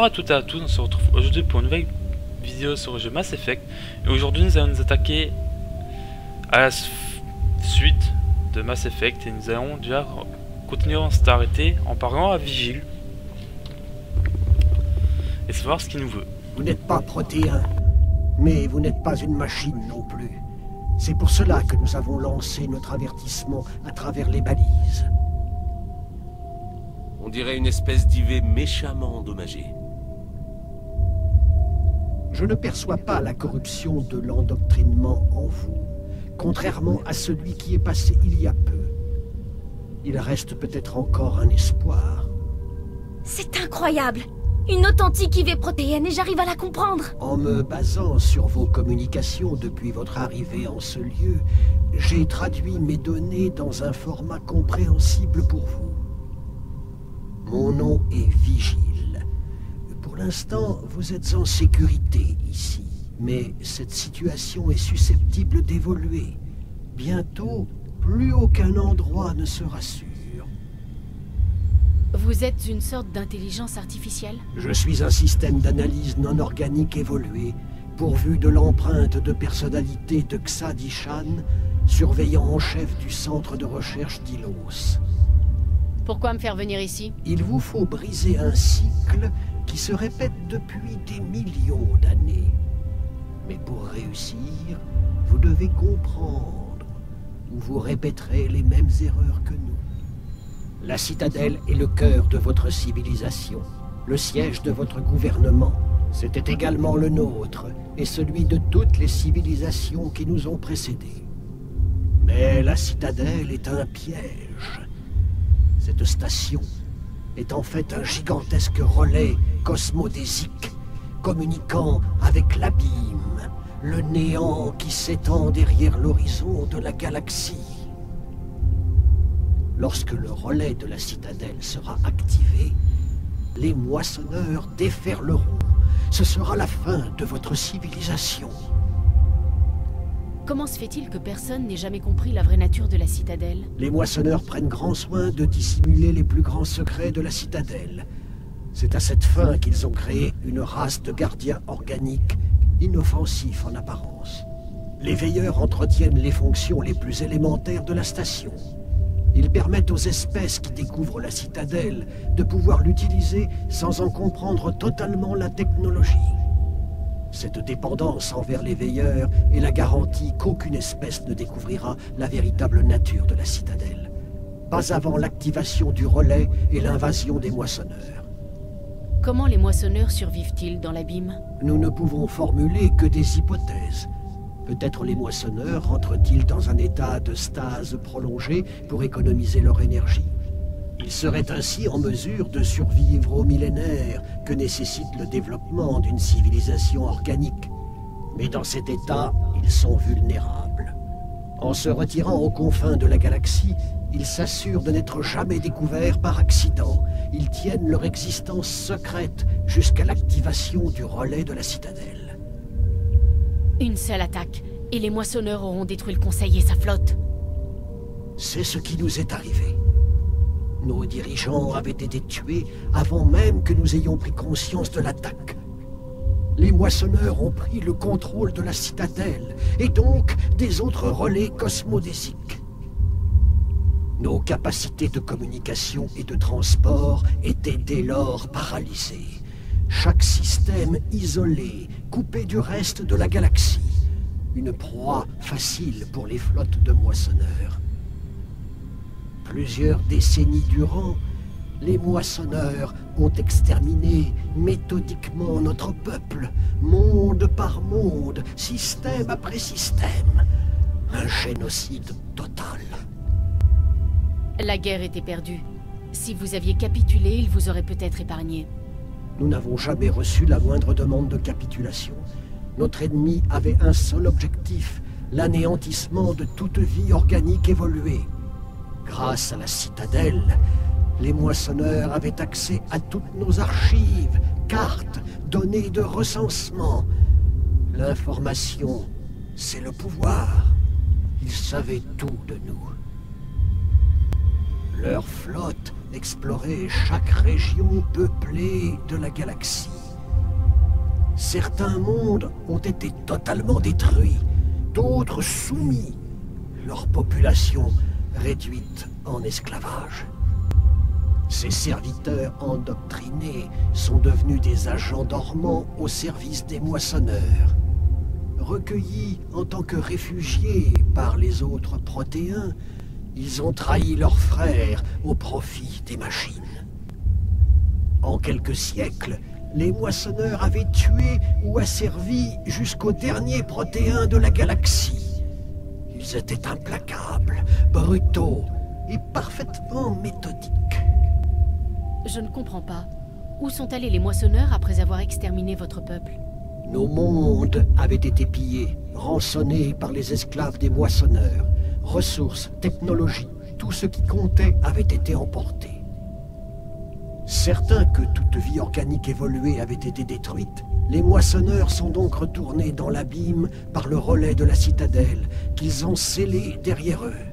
Bonjour à toutes et à tous, on se retrouve aujourd'hui pour une nouvelle vidéo sur le jeu Mass Effect. Et aujourd'hui nous allons nous attaquer à la suite de Mass Effect. Et nous allons déjà continuer, on s'est arrêté en parlant à Vigile. Et savoir ce qu'il nous veut. Vous n'êtes pas protéin, mais vous n'êtes pas une machine non plus. C'est pour cela que nous avons lancé notre avertissement à travers les balises. On dirait une espèce d'IV méchamment endommagée. Je ne perçois pas la corruption de l'endoctrinement en vous, contrairement à celui qui est passé il y a peu. Il reste peut-être encore un espoir. C'est incroyable! Une authentique IV protéine et j'arrive à la comprendre! En me basant sur vos communications depuis votre arrivée en ce lieu, j'ai traduit mes données dans un format compréhensible pour vous. Mon nom est Vigile. Pour l'instant, vous êtes en sécurité ici. Mais cette situation est susceptible d'évoluer. Bientôt, plus aucun endroit ne sera sûr. Vous êtes une sorte d'intelligence artificielle? Je suis un système d'analyse non organique évolué, pourvu de l'empreinte de personnalité de Xa-Dishan, surveillant en chef du centre de recherche d'Ilos. Pourquoi me faire venir ici? Il vous faut briser un cycle qui se répète depuis des millions d'années. Mais pour réussir, vous devez comprendre, ou vous répéterez les mêmes erreurs que nous. La citadelle est le cœur de votre civilisation, le siège de votre gouvernement. C'était également le nôtre, et celui de toutes les civilisations qui nous ont précédés. Mais la citadelle est un piège. Cette station est en fait un gigantesque relais cosmodésique, communiquant avec l'abîme, le néant qui s'étend derrière l'horizon de la galaxie. Lorsque le relais de la citadelle sera activé, les moissonneurs déferleront. Ce sera la fin de votre civilisation. Comment se fait-il que personne n'ait jamais compris la vraie nature de la citadelle? Les moissonneurs prennent grand soin de dissimuler les plus grands secrets de la citadelle. C'est à cette fin qu'ils ont créé une race de gardiens organiques, inoffensifs en apparence. Les veilleurs entretiennent les fonctions les plus élémentaires de la station. Ils permettent aux espèces qui découvrent la citadelle de pouvoir l'utiliser sans en comprendre totalement la technologie. Cette dépendance envers les veilleurs est la garantie qu'aucune espèce ne découvrira la véritable nature de la citadelle. Pas avant l'activation du relais et l'invasion des moissonneurs. Comment les moissonneurs survivent-ils dans l'abîme? Nous ne pouvons formuler que des hypothèses. Peut-être les moissonneurs rentrent-ils dans un état de stase prolongé pour économiser leur énergie. Ils seraient ainsi en mesure de survivre aux millénaires que nécessite le développement d'une civilisation organique. Mais dans cet état, ils sont vulnérables. En se retirant aux confins de la galaxie, ils s'assurent de n'être jamais découverts par accident. Ils tiennent leur existence secrète jusqu'à l'activation du relais de la citadelle. Une seule attaque, et les moissonneurs auront détruit le Conseil et sa flotte. C'est ce qui nous est arrivé. Nos dirigeants avaient été tués avant même que nous ayons pris conscience de l'attaque. Les moissonneurs ont pris le contrôle de la citadelle, et donc des autres relais cosmodésiques. Nos capacités de communication et de transport étaient dès lors paralysées. Chaque système isolé, coupé du reste de la galaxie. Une proie facile pour les flottes de moissonneurs. Plusieurs décennies durant, les moissonneurs ont exterminé méthodiquement notre peuple, monde par monde, système après système. Un génocide total. La guerre était perdue. Si vous aviez capitulé, ils vous auraient peut-être épargné. Nous n'avons jamais reçu la moindre demande de capitulation. Notre ennemi avait un seul objectif, l'anéantissement de toute vie organique évoluée. Grâce à la citadelle, les moissonneurs avaient accès à toutes nos archives, cartes, données de recensement. L'information, c'est le pouvoir. Ils savaient tout de nous. Leur flotte explorait chaque région peuplée de la galaxie. Certains mondes ont été totalement détruits, d'autres soumis, leur population réduite en esclavage. Ces serviteurs endoctrinés sont devenus des agents dormants au service des moissonneurs. Recueillis en tant que réfugiés par les autres protéins, ils ont trahi leurs frères au profit des machines. En quelques siècles, les moissonneurs avaient tué ou asservi jusqu'au dernier protéin de la galaxie. Ils étaient implacables, brutaux et parfaitement méthodiques. Je ne comprends pas. Où sont allés les moissonneurs après avoir exterminé votre peuple? Nos mondes avaient été pillés, rançonnés par les esclaves des moissonneurs. Ressources, technologies, tout ce qui comptait avait été emporté. Certains que toute vie organique évoluée avait été détruite, les moissonneurs sont donc retournés dans l'abîme par le relais de la citadelle qu'ils ont scellé derrière eux.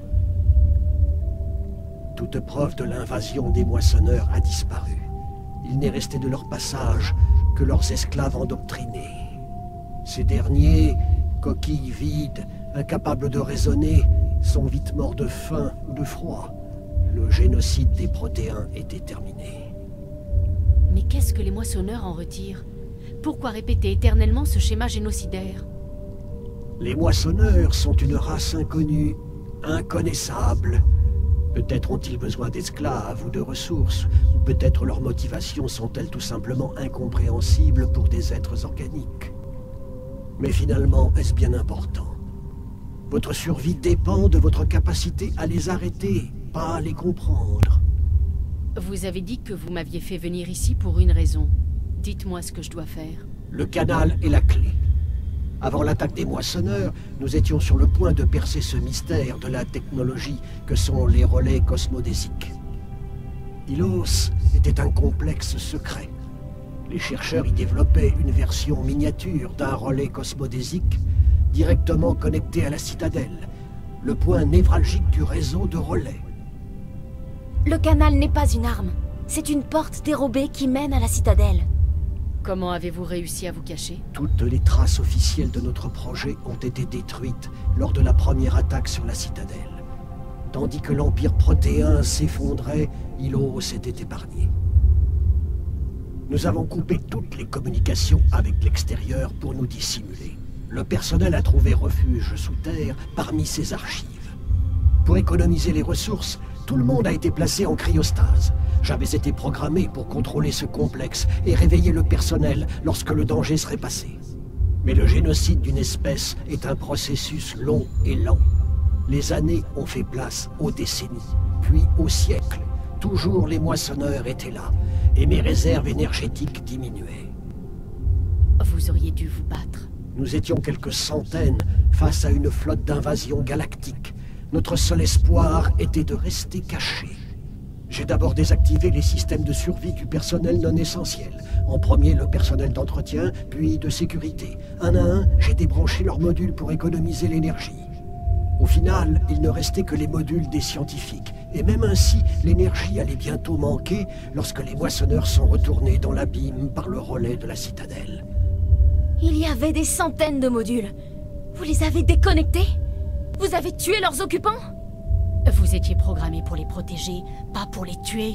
Toute preuve de l'invasion des moissonneurs a disparu. Il n'est resté de leur passage que leurs esclaves endoctrinés. Ces derniers, coquilles vides, incapables de raisonner, sont vite morts de faim ou de froid. Le génocide des protéins était terminé. Mais qu'est-ce que les moissonneurs en retirent? Pourquoi répéter éternellement ce schéma génocidaire? Les moissonneurs sont une race inconnue, inconnaissable. Peut-être ont-ils besoin d'esclaves ou de ressources, ou peut-être leurs motivations sont-elles tout simplement incompréhensibles pour des êtres organiques. Mais finalement, est-ce bien important? Votre survie dépend de votre capacité à les arrêter, pas à les comprendre. Vous avez dit que vous m'aviez fait venir ici pour une raison. Dites-moi ce que je dois faire. Le canal est la clé. Avant l'attaque des moissonneurs, nous étions sur le point de percer ce mystère de la technologie que sont les relais cosmodésiques. Ilos était un complexe secret. Les chercheurs y développaient une version miniature d'un relais cosmodésique directement connecté à la citadelle, le point névralgique du réseau de relais. Le canal n'est pas une arme. C'est une porte dérobée qui mène à la citadelle. Comment avez-vous réussi à vous cacher? Toutes les traces officielles de notre projet ont été détruites lors de la première attaque sur la citadelle. Tandis que l'Empire protéin s'effondrait, Ilos était épargné. Nous avons coupé toutes les communications avec l'extérieur pour nous dissimuler. Le personnel a trouvé refuge sous terre parmi ses archives. Pour économiser les ressources, tout le monde a été placé en cryostase. J'avais été programmé pour contrôler ce complexe et réveiller le personnel lorsque le danger serait passé. Mais le génocide d'une espèce est un processus long et lent. Les années ont fait place aux décennies, puis aux siècles. Toujours les moissonneurs étaient là, et mes réserves énergétiques diminuaient. Vous auriez dû vous battre. Nous étions quelques centaines face à une flotte d'invasion galactique. Notre seul espoir était de rester cachés. J'ai d'abord désactivé les systèmes de survie du personnel non essentiel. En premier, le personnel d'entretien, puis de sécurité. Un à un, j'ai débranché leurs modules pour économiser l'énergie. Au final, il ne restait que les modules des scientifiques. Et même ainsi, l'énergie allait bientôt manquer lorsque les moissonneurs sont retournés dans l'abîme par le relais de la citadelle. Il y avait des centaines de modules. Vous les avez déconnectés? Vous avez tué leurs occupants? Vous étiez programmé pour les protéger, pas pour les tuer.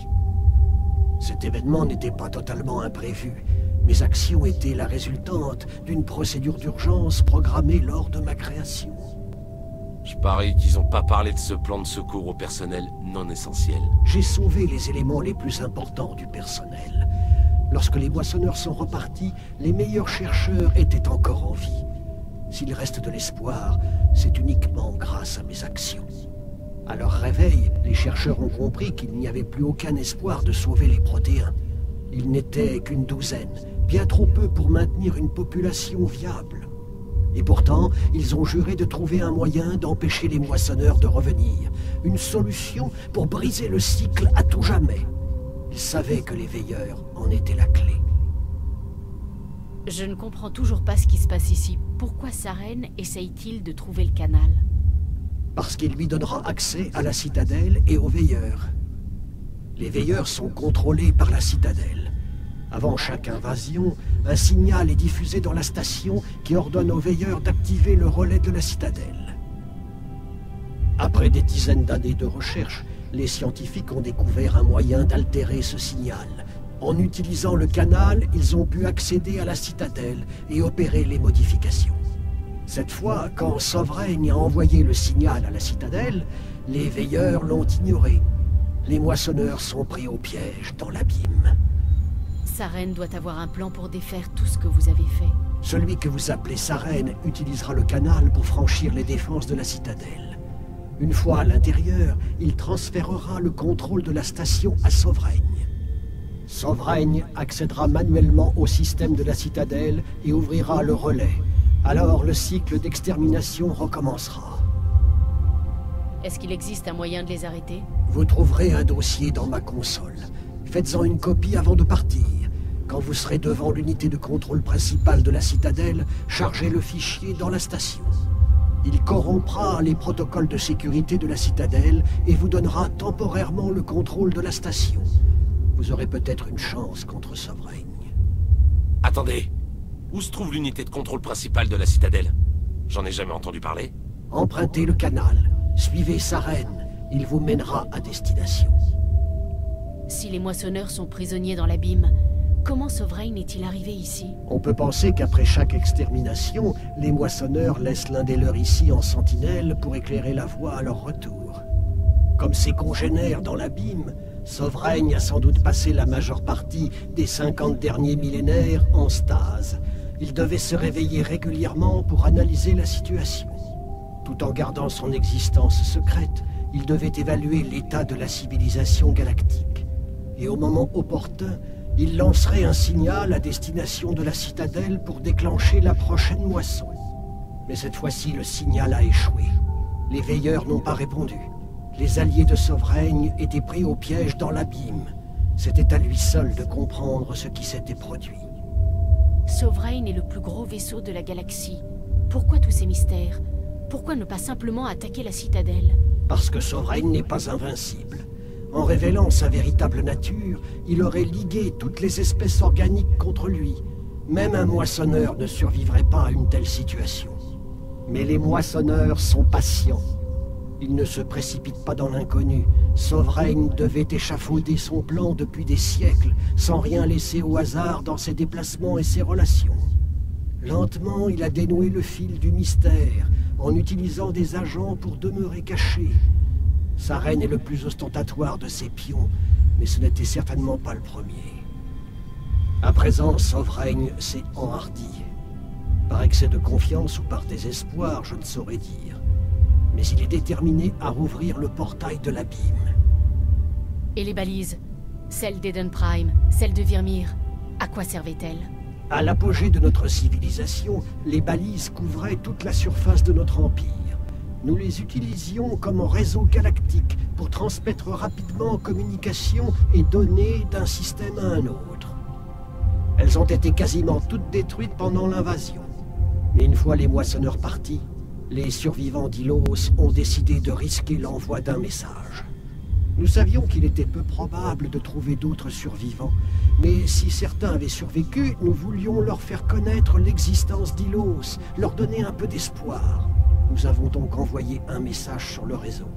Cet événement n'était pas totalement imprévu. Mes actions étaient la résultante d'une procédure d'urgence programmée lors de ma création. Je parie qu'ils n'ont pas parlé de ce plan de secours au personnel non essentiel. J'ai sauvé les éléments les plus importants du personnel. Lorsque les moissonneurs sont repartis, les meilleurs chercheurs étaient encore en vie. S'il reste de l'espoir, c'est uniquement grâce à mes actions. À leur réveil, les chercheurs ont compris qu'il n'y avait plus aucun espoir de sauver les protéins. Ils n'étaient qu'une douzaine, bien trop peu pour maintenir une population viable. Et pourtant, ils ont juré de trouver un moyen d'empêcher les moissonneurs de revenir. Une solution pour briser le cycle à tout jamais. Ils savaient que les veilleurs en étaient la clé. Je ne comprends toujours pas ce qui se passe ici. Pourquoi Saren essaye-t-il de trouver le canal? Parce qu'il lui donnera accès à la citadelle et aux veilleurs. Les veilleurs sont contrôlés par la citadelle. Avant chaque invasion, un signal est diffusé dans la station qui ordonne aux veilleurs d'activer le relais de la citadelle. Après des dizaines d'années de recherche, les scientifiques ont découvert un moyen d'altérer ce signal. En utilisant le canal, ils ont pu accéder à la citadelle et opérer les modifications. Cette fois, quand Sovereign a envoyé le signal à la citadelle, les veilleurs l'ont ignoré. Les moissonneurs sont pris au piège dans l'abîme. Saren doit avoir un plan pour défaire tout ce que vous avez fait. Celui que vous appelez Saren utilisera le canal pour franchir les défenses de la citadelle. Une fois à l'intérieur, il transférera le contrôle de la station à Sovereign. Sovereign accédera manuellement au système de la citadelle et ouvrira le relais. Alors le cycle d'extermination recommencera. Est-ce qu'il existe un moyen de les arrêter? Vous trouverez un dossier dans ma console. Faites-en une copie avant de partir. Quand vous serez devant l'unité de contrôle principale de la citadelle, chargez le fichier dans la station. Il corrompra les protocoles de sécurité de la citadelle et vous donnera temporairement le contrôle de la station. Vous aurez peut-être une chance contre Sovereign. Attendez. Où se trouve l'unité de contrôle principale de la citadelle? J'en ai jamais entendu parler. Empruntez le canal. Suivez Saren. Il vous mènera à destination. Si les moissonneurs sont prisonniers dans l'abîme, comment Sovereign est-il arrivé ici? On peut penser qu'après chaque extermination, les moissonneurs laissent l'un des leurs ici en sentinelle pour éclairer la voie à leur retour. Comme ses congénères dans l'abîme, Sovereign a sans doute passé la majeure partie des 50 derniers millénaires en stase. Il devait se réveiller régulièrement pour analyser la situation. Tout en gardant son existence secrète, il devait évaluer l'état de la civilisation galactique. Et au moment opportun, il lancerait un signal à destination de la citadelle pour déclencher la prochaine moisson. Mais cette fois-ci, le signal a échoué. Les veilleurs n'ont pas répondu. Les alliés de Sovereign étaient pris au piège dans l'abîme. C'était à lui seul de comprendre ce qui s'était produit. Sovereign est le plus gros vaisseau de la galaxie. Pourquoi tous ces mystères? Pourquoi ne pas simplement attaquer la citadelle? Parce que Sovereign n'est pas invincible. En révélant sa véritable nature, il aurait ligué toutes les espèces organiques contre lui. Même un moissonneur ne survivrait pas à une telle situation. Mais les moissonneurs sont patients. Ils ne se précipitent pas dans l'inconnu. Sovereign devait échafauder son plan depuis des siècles, sans rien laisser au hasard dans ses déplacements et ses relations. Lentement, il a dénoué le fil du mystère, en utilisant des agents pour demeurer caché. Saren est le plus ostentatoire de ses pions, mais ce n'était certainement pas le premier. À présent, Sovereign s'est enhardi. Par excès de confiance ou par désespoir, je ne saurais dire. Mais il est déterminé à rouvrir le portail de l'abîme. Et les balises? Celles d'Eden Prime, celles de Virmir, à quoi servaient-elles? À l'apogée de notre civilisation, les balises couvraient toute la surface de notre empire. Nous les utilisions comme un réseau galactique pour transmettre rapidement communications et données d'un système à un autre. Elles ont été quasiment toutes détruites pendant l'invasion. Mais une fois les moissonneurs partis, les survivants d'Ilos ont décidé de risquer l'envoi d'un message. Nous savions qu'il était peu probable de trouver d'autres survivants, mais si certains avaient survécu, nous voulions leur faire connaître l'existence d'Ilos, leur donner un peu d'espoir. Nous avons donc envoyé un message sur le réseau.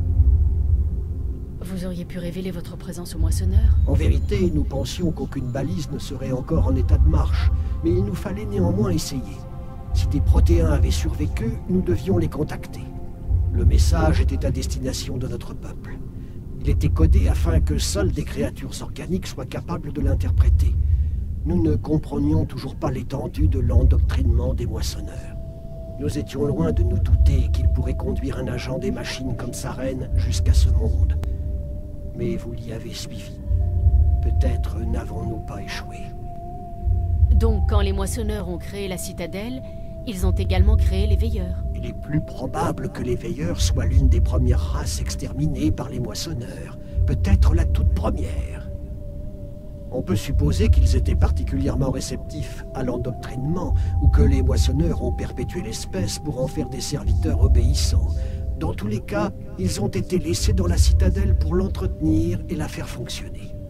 Vous auriez pu révéler votre présence aux moissonneurs? En vérité, nous pensions qu'aucune balise ne serait encore en état de marche, mais il nous fallait néanmoins essayer. Si des protéins avaient survécu, nous devions les contacter. Le message était à destination de notre peuple. Il était codé afin que seules des créatures organiques soient capables de l'interpréter. Nous ne comprenions toujours pas l'étendue de l'endoctrinement des moissonneurs. Nous étions loin de nous douter qu'il pourrait conduire un agent des machines comme Saren jusqu'à ce monde. Mais vous l'y avez suivi. Peut-être n'avons-nous pas échoué. Donc, quand les moissonneurs ont créé la citadelle, ils ont également créé les veilleurs. Il est plus probable que les veilleurs soient l'une des premières races exterminées par les moissonneurs. Peut-être la toute première. On peut supposer qu'ils étaient particulièrement réceptifs à l'endoctrinement, ou que les moissonneurs ont perpétué l'espèce pour en faire des serviteurs obéissants. Dans tous les cas, ils ont été laissés dans la citadelle pour l'entretenir et la faire fonctionner.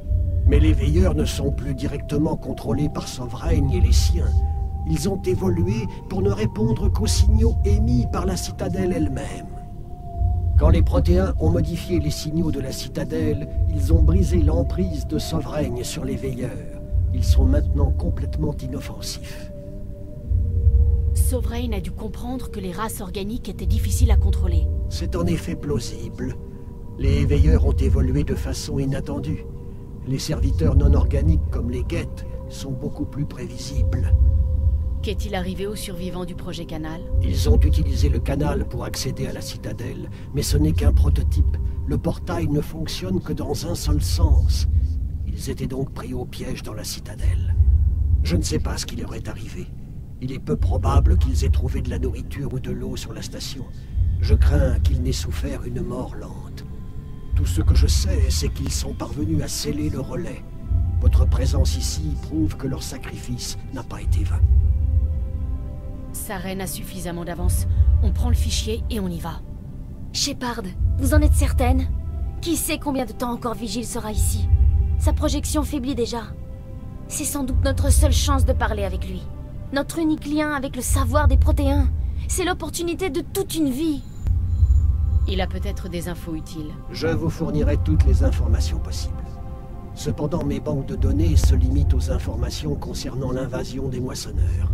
Mais les veilleurs ne sont plus directement contrôlés par Sovereign et les siens. Ils ont évolué pour ne répondre qu'aux signaux émis par la citadelle elle-même. Quand les Protéens ont modifié les signaux de la citadelle, ils ont brisé l'emprise de Sovereign sur les veilleurs. Ils sont maintenant complètement inoffensifs. Sovereign a dû comprendre que les races organiques étaient difficiles à contrôler. C'est en effet plausible. Les veilleurs ont évolué de façon inattendue. Les serviteurs non organiques comme les Geth sont beaucoup plus prévisibles. Qu'est-il arrivé aux survivants du projet Canal? Ils ont utilisé le canal pour accéder à la citadelle, mais ce n'est qu'un prototype. Le portail ne fonctionne que dans un seul sens. Ils étaient donc pris au piège dans la citadelle. Je ne sais pas ce qui leur est arrivé. Il est peu probable qu'ils aient trouvé de la nourriture ou de l'eau sur la station. Je crains qu'ils n'aient souffert une mort lente. Tout ce que je sais, c'est qu'ils sont parvenus à sceller le relais. Votre présence ici prouve que leur sacrifice n'a pas été vain. Saren a suffisamment d'avance. On prend le fichier et on y va. Shepard, vous en êtes certaine? Qui sait combien de temps encore Vigile sera ici? Sa projection faiblit déjà. C'est sans doute notre seule chance de parler avec lui. Notre unique lien avec le savoir des Protéens. C'est l'opportunité de toute une vie. Il a peut-être des infos utiles. Je vous fournirai toutes les informations possibles. Cependant, mes banques de données se limitent aux informations concernant l'invasion des moissonneurs.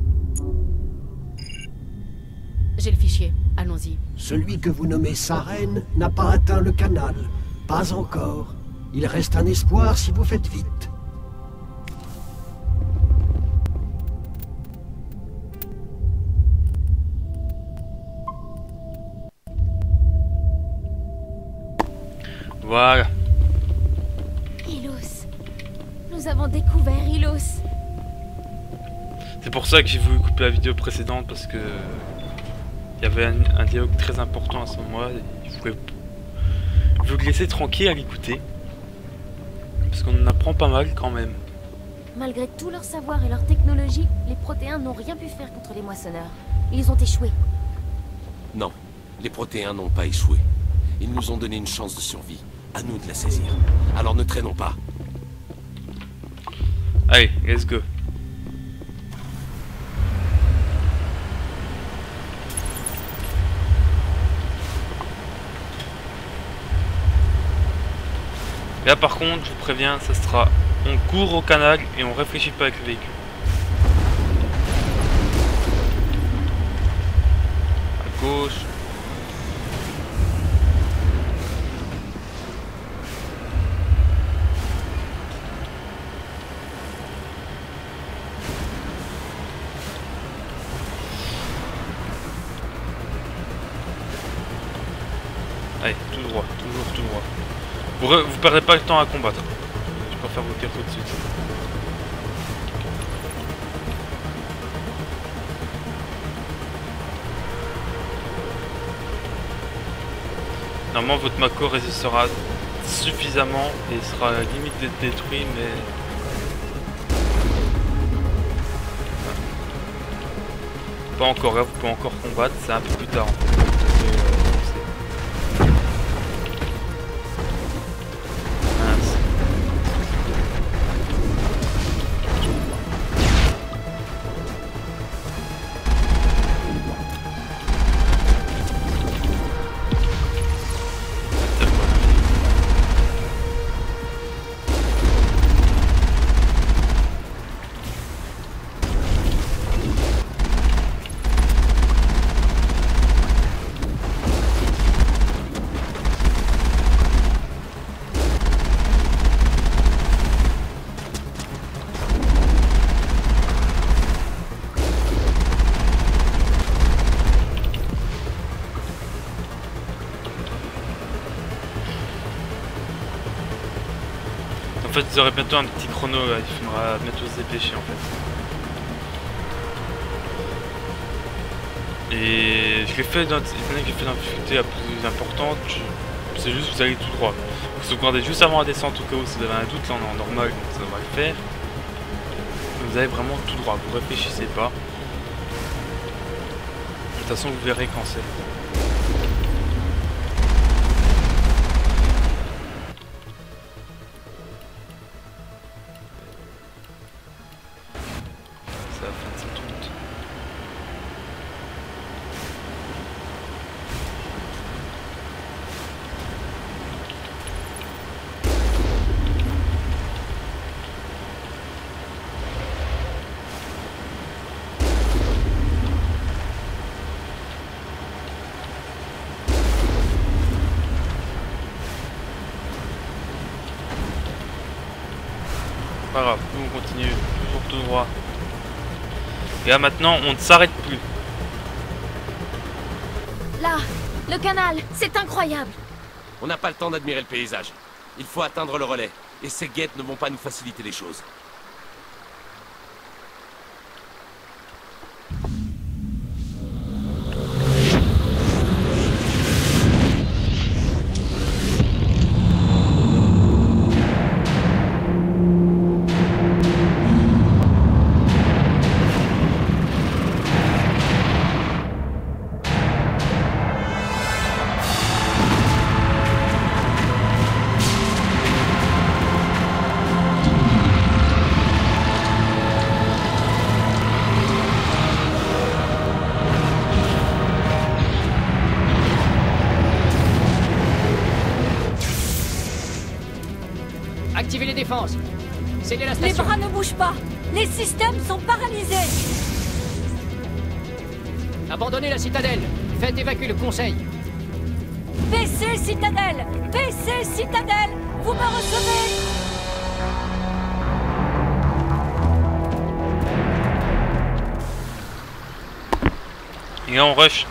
J'ai le fichier, allons-y. Celui que vous nommez Saren n'a pas atteint le canal. Pas encore. Il reste un espoir si vous faites vite. Voilà. Ilos. Nous avons découvert Ilos. C'est pour ça que j'ai voulu couper la vidéo précédente, parce que il y avait un dialogue très important à ce moment-là. Je voulais vous laisser tranquille à l'écouter, parce qu'on en apprend pas mal quand même. Malgré tout leur savoir et leur technologie, les Protéens n'ont rien pu faire contre les moissonneurs. Ils ont échoué. Non, les Protéens n'ont pas échoué. Ils nous ont donné une chance de survie. À nous de la saisir. Alors ne traînons pas. Allez, let's go. Là par contre, je vous préviens, ça sera... On court au canal et on réfléchit pas avec le véhicule. À gauche. Allez, tout droit, toujours tout droit. Vous perdrez pas le temps à combattre. Je préfère vous dire tout de suite. Normalement votre Mako résistera suffisamment et sera à la limite d'être détruit, mais... Pas encore, là vous pouvez encore combattre, c'est un peu plus tard. En fait, ils auraient bientôt un petit chrono, là. Il faudra bientôt se dépêcher en fait. Et je l'ai fait dans une difficulté la plus importante, c'est juste vous allez tout droit. Vous sauvegardez juste avant la descente au cas où si vous avez un doute, là on est en normal, donc ça devrait le faire. Vous allez vraiment tout droit, vous réfléchissez pas. De toute façon vous verrez quand c'est. c'est la fin de cette route. Pas grave, nous on continue toujours tout droit. Et là maintenant on ne s'arrête plus. Là, le canal, c'est incroyable. On n'a pas le temps d'admirer le paysage. Il faut atteindre le relais. Et ces guettes ne vont pas nous faciliter les choses. Activez les défenses. Scellez la Les station. bras ne bougent pas. Les systèmes sont paralysés. Abandonnez la citadelle. Faites évacuer le conseil. PC Citadelle. PC Citadelle. Vous me recevez? Et là on rush.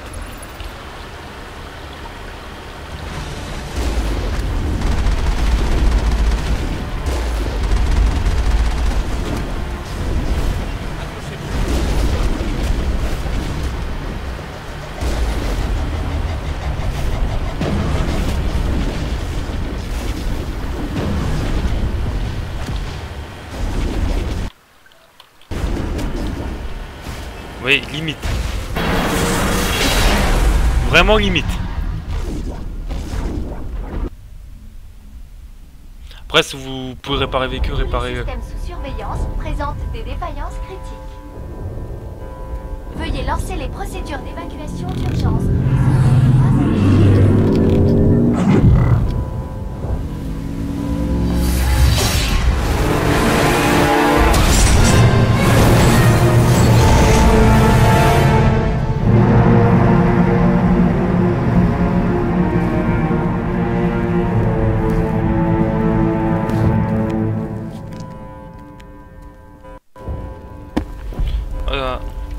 Oui, limite. Vraiment limite. Après, si vous pouvez réparer avec eux, réparer... Le système sous surveillance présente des défaillances critiques. Veuillez lancer les procédures d'évacuation d'urgence. Voilà.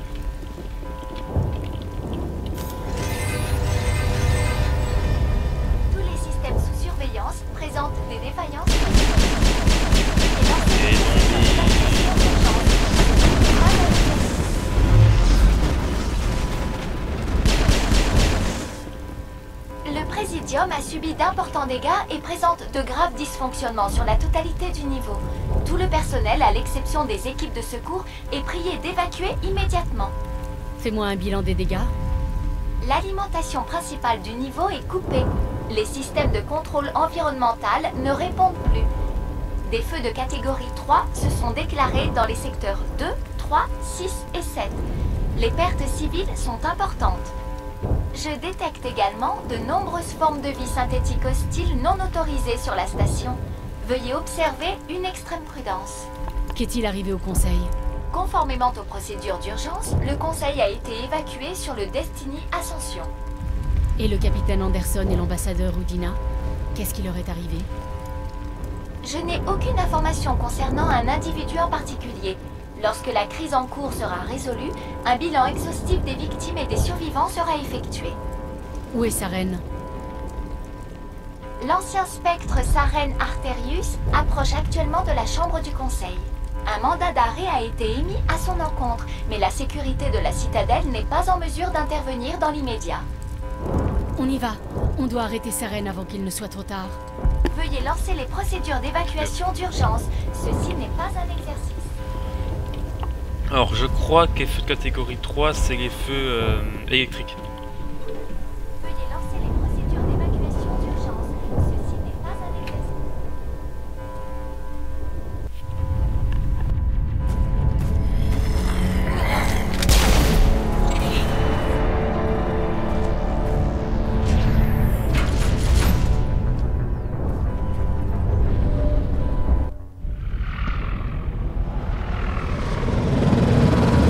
Tous les systèmes sous surveillance présentent des défaillances. Et Le Présidium a subi d'importants dégâts et présente de graves dysfonctionnements sur la totalité du niveau. Tout le personnel, à l'exception des équipes de secours, est prié d'évacuer immédiatement. Fais-moi un bilan des dégâts. L'alimentation principale du niveau est coupée. Les systèmes de contrôle environnemental ne répondent plus. Des feux de catégorie 3 se sont déclarés dans les secteurs 2, 3, 6 et 7. Les pertes civiles sont importantes. Je détecte également de nombreuses formes de vie synthétique hostiles non autorisées sur la station. Veuillez observer une extrême prudence. Qu'est-il arrivé au conseil? Conformément aux procédures d'urgence, le conseil a été évacué sur le Destiny Ascension. Et le capitaine Anderson et l'ambassadeur Udina? Qu'est-ce qui leur est arrivé? Je n'ai aucune information concernant un individu en particulier. Lorsque la crise en cours sera résolue, un bilan exhaustif des victimes et des survivants sera effectué. Où est Saren? L'ancien spectre Saren Arterius approche actuellement de la chambre du conseil. Un mandat d'arrêt a été émis à son encontre, mais la sécurité de la citadelle n'est pas en mesure d'intervenir dans l'immédiat. On y va. On doit arrêter Saren avant qu'il ne soit trop tard. Veuillez lancer les procédures d'évacuation d'urgence. Ceci n'est pas un exercice. Alors, je crois que les feux de catégorie 3, c'est les feux électriques. Veuillez lancer les procédures d'évacuation d'urgence. Ceci n'est pas un exercice.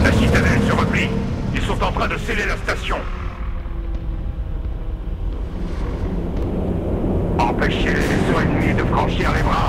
La citadelle se replie. Ils sont en train de sceller la station. Empêchez les vaisseaux ennemis de franchir les bras.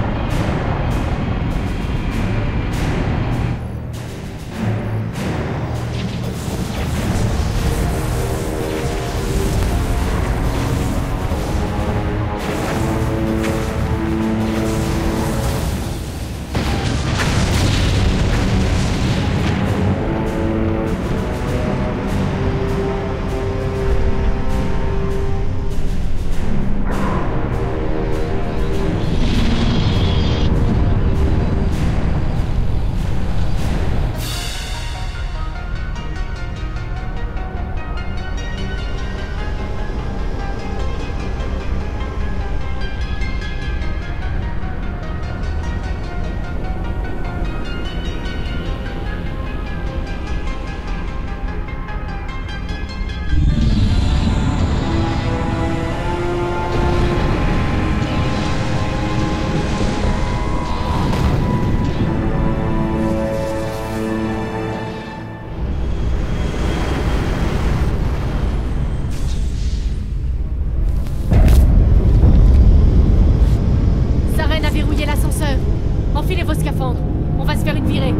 Enfilez vos scaphandres. On va se faire une virée.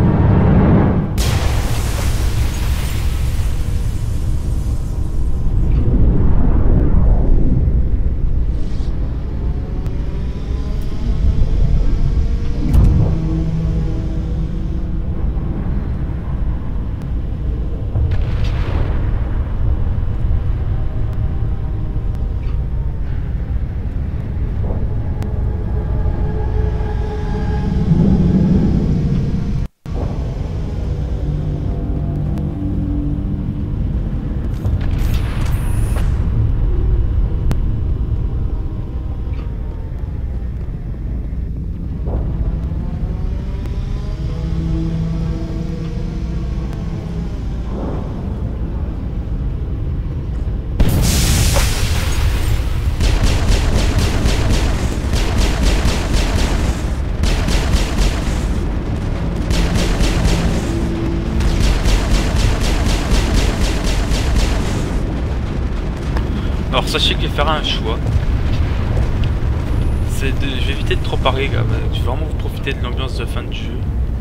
Alors sachez que je vais faire un choix. Je vais éviter de trop parler, gars. Je vais vraiment vous profiter de l'ambiance de fin de jeu.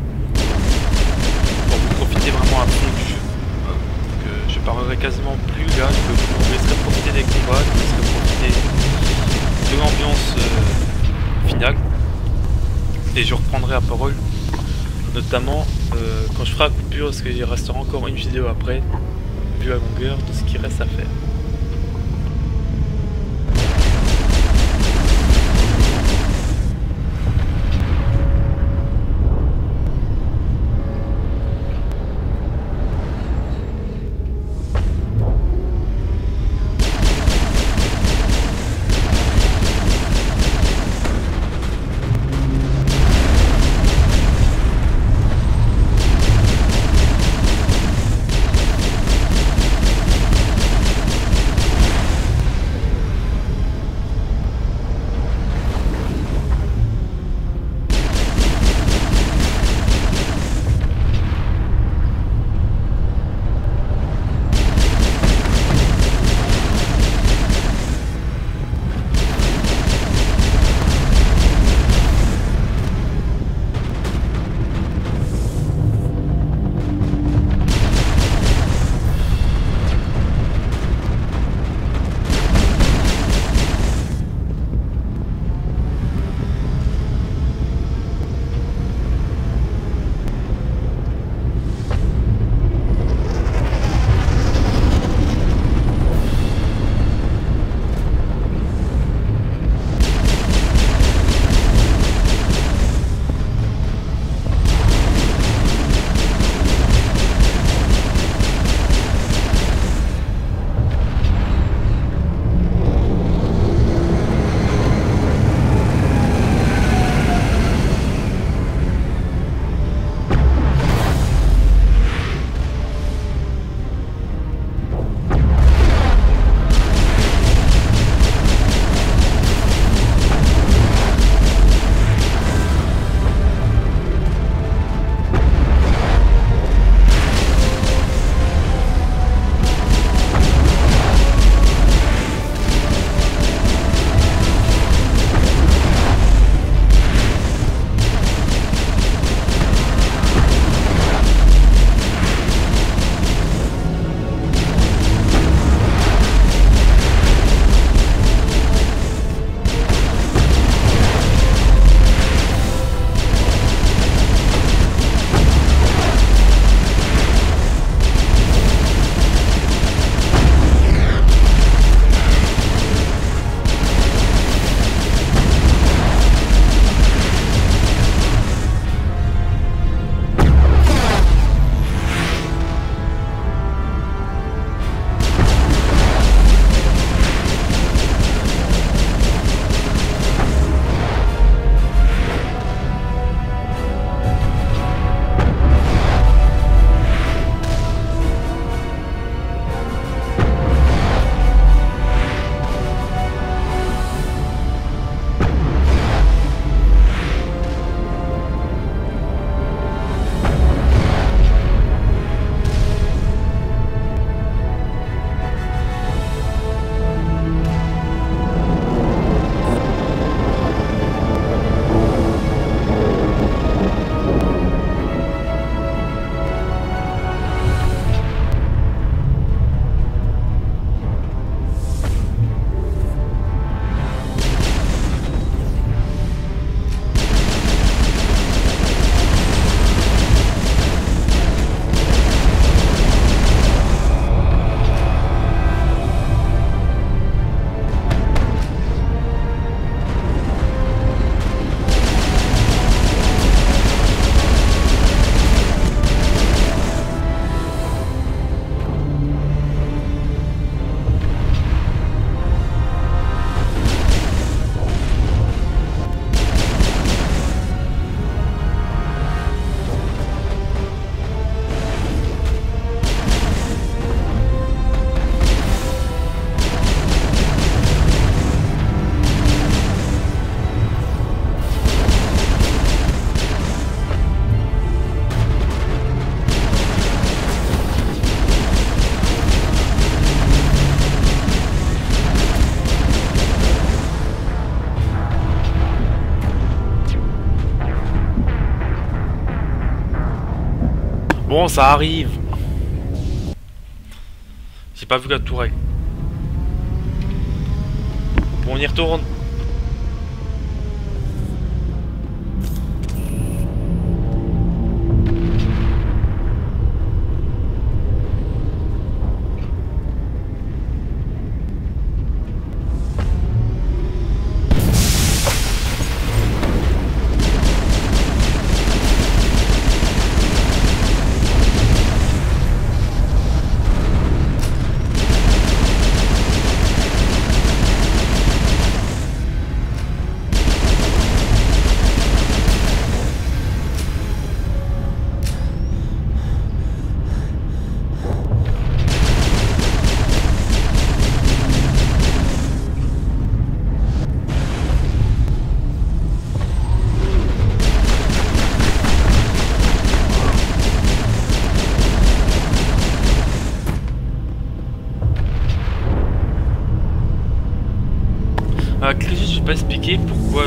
Pour vous profiter vraiment à fond du jeu. Donc, je parlerai quasiment plus là. Je vous laisserai profiter des combats, je vous laisserai profiter de l'ambiance finale. Et je reprendrai la parole. Notamment quand je ferai la coupure, parce qu'il restera encore une vidéo après, vu la longueur de ce qu'il reste à faire. Bon, ça arrive. J'ai pas vu la tourelle. Bon, on y retourne. Je vais pas expliquer pourquoi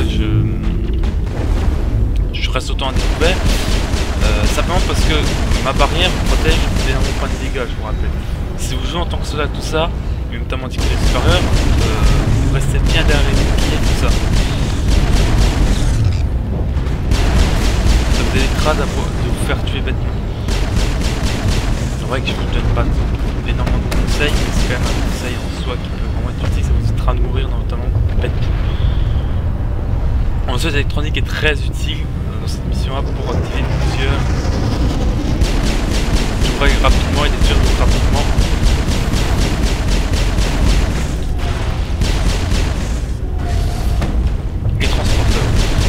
je reste autant à découvert. Simplement parce que ma barrière me protège d'énormément points de dégâts, je vous rappelle. Si vous jouez en tant que soldat, tout ça, et notamment degré supérieur, vous restez bien derrière les boucliers, tout ça. Ça vous évitera de vous faire tuer bêtement. C'est vrai que je vous donne pas énormément de conseils, mais c'est quand même un conseil en soi qui peut vraiment être utile. Ça vous évitera de mourir, notamment bêtement. En soi, l'électronique est très utile dans cette mission-là pour activer plusieurs. Je pourrais rapidement et détruire rapidement. Les transporteurs.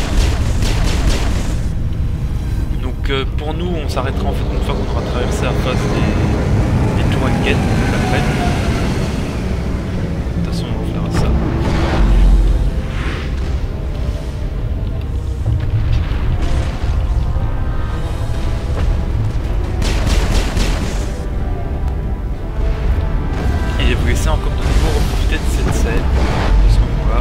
Donc pour nous, on s'arrêtera en fait une fois qu'on aura traversé la phase des tours à quête. Après. De toute façon, on fera ça. Et vous laissez encore de nouveau profiter de cette scène, de ce moment-là.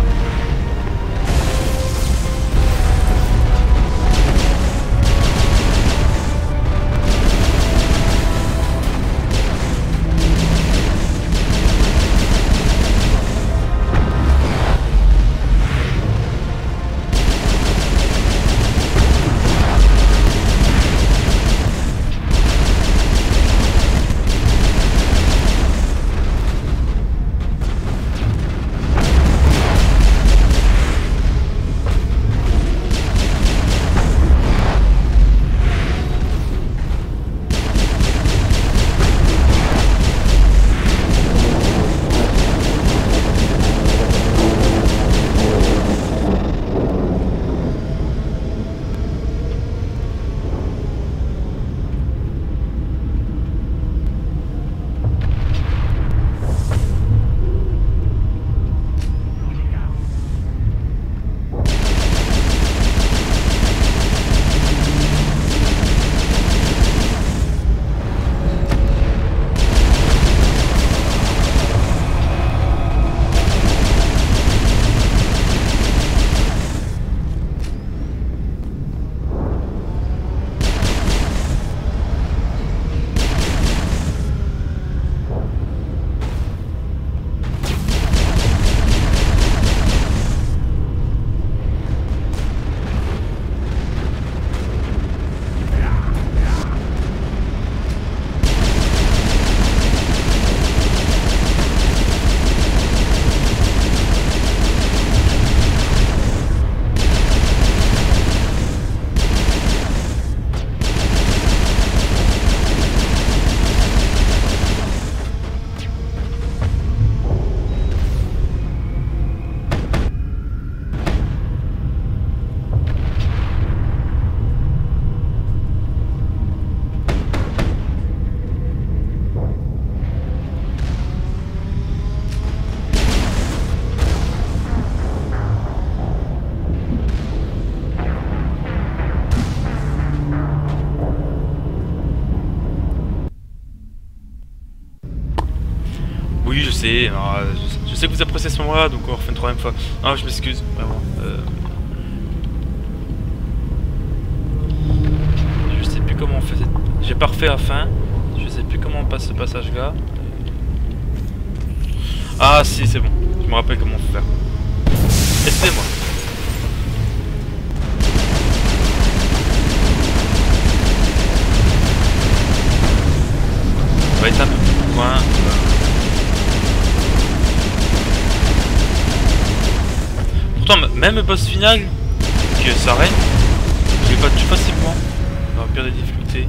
Oui, je sais. Alors, je sais que vous appréciez ce moment-là, donc on refait une troisième fois. Ah, je m'excuse, vraiment. Je sais plus comment on fait cette... J'ai pas refait la fin. Je sais plus comment on passe ce passage là. Ah si, c'est bon. Je me rappelle comment faire. Excusez-moi. On va être un peu plus loin. Pourtant, même le boss final, qui s'arrête, je l'ai battu facilement. Dans la pire des difficultés.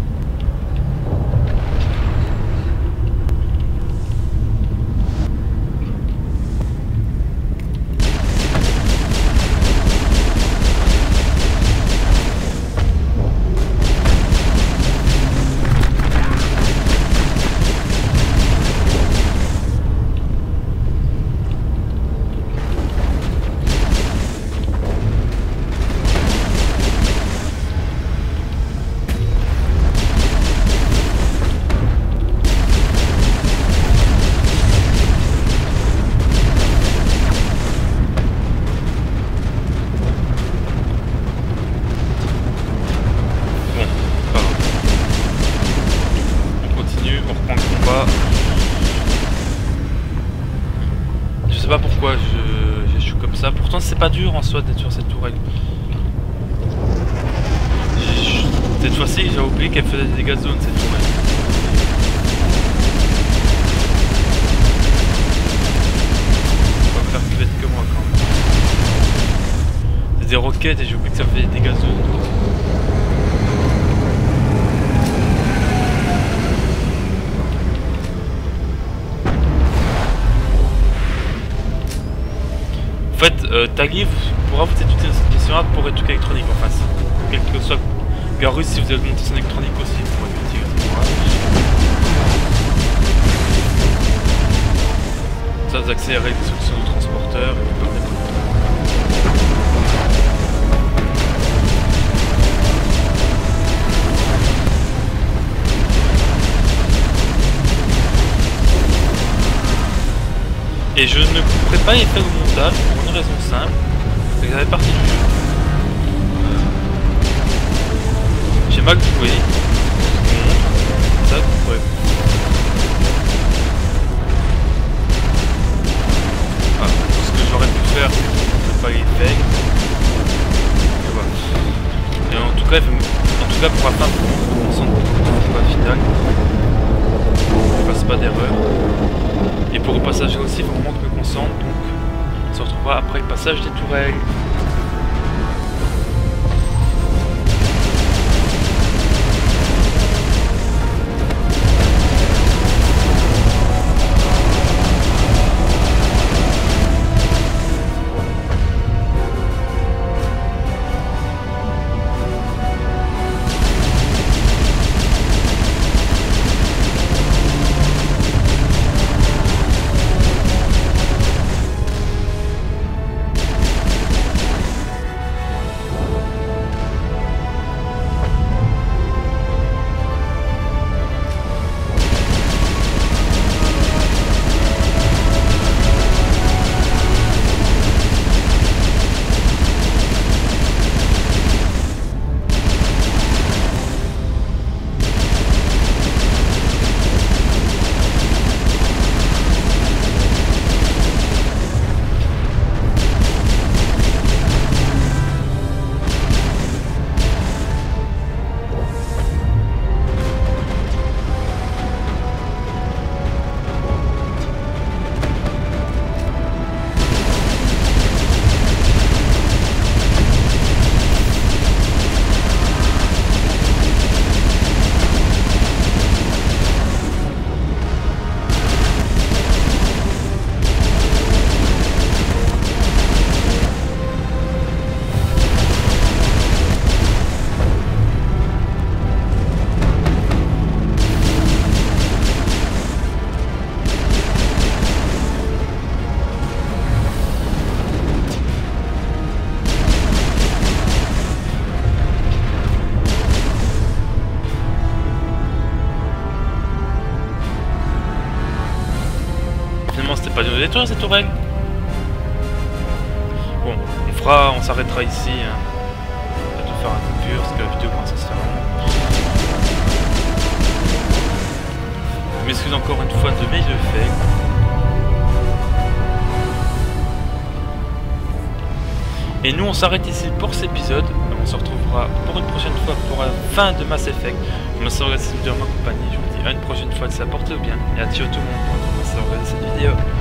Je sais pas pourquoi j'échoue comme ça. Pourtant c'est pas dur en soi d'être sur cette tourelle. Cette fois-ci j'ai oublié qu'elle faisait des dégâts de zone cette tourelle. On va faire plus vite que moi quand même. C'est des roquettes et j'ai oublié que ça faisait des dégâts de zone. En fait, Tali pourra vous utiliser cette mission-là pour les trucs électroniques en face. Quel que soit Garus, si vous avez augmenté son électronique aussi, vous pourrez l'utiliser. Ça, vous accélérez les solutions de transporteur et vous perdez pas. Et je ne couperai pas les faits au montage pour une raison simple, c'est que ça fait partie du jeu. J'ai mal joué, ça vous pourrez. Voilà, tout ce que j'aurais pu faire, c'est pas les faits. Et voilà. Et en tout cas pour la fin, on s'en pas final. Je passe pas d'erreur. Et pour le passage là aussi, il faut vraiment que je me concentre, donc on se retrouvera après le passage des tourelles. C'était pas de détruire cette tourelle. Bon, on s'arrêtera ici. Hein. On va te faire un coupure parce que la vidéo commence à se faire. m'excuse encore une fois de mes effets. Et nous on s'arrête ici pour cet épisode. On se retrouvera pour une prochaine fois pour la fin de Mass Effect. Je me suis organisé de ma compagnie. Je vous dis à une prochaine fois de ça, portez-vous bien. Et à tout le monde pour commencer à regarder cette vidéo.